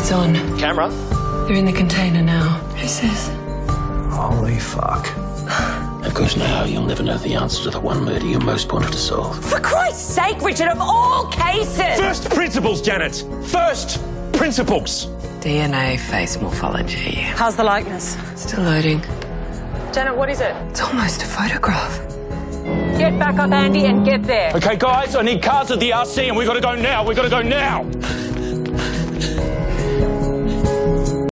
It's on. Camera? They're in the container now. Who's this? Holy fuck. Of course, now you'll never know the answer to the one murder you most wanted to solve. For Christ's sake, Richard, of all cases! First principles, Janet! First principles! DNA face morphology. How's the likeness? Still loading. Janet, what is it? It's almost a photograph. Get back up, Andy, and get there. Okay, guys, I need cars at the RC and we gotta go now. We gotta go now.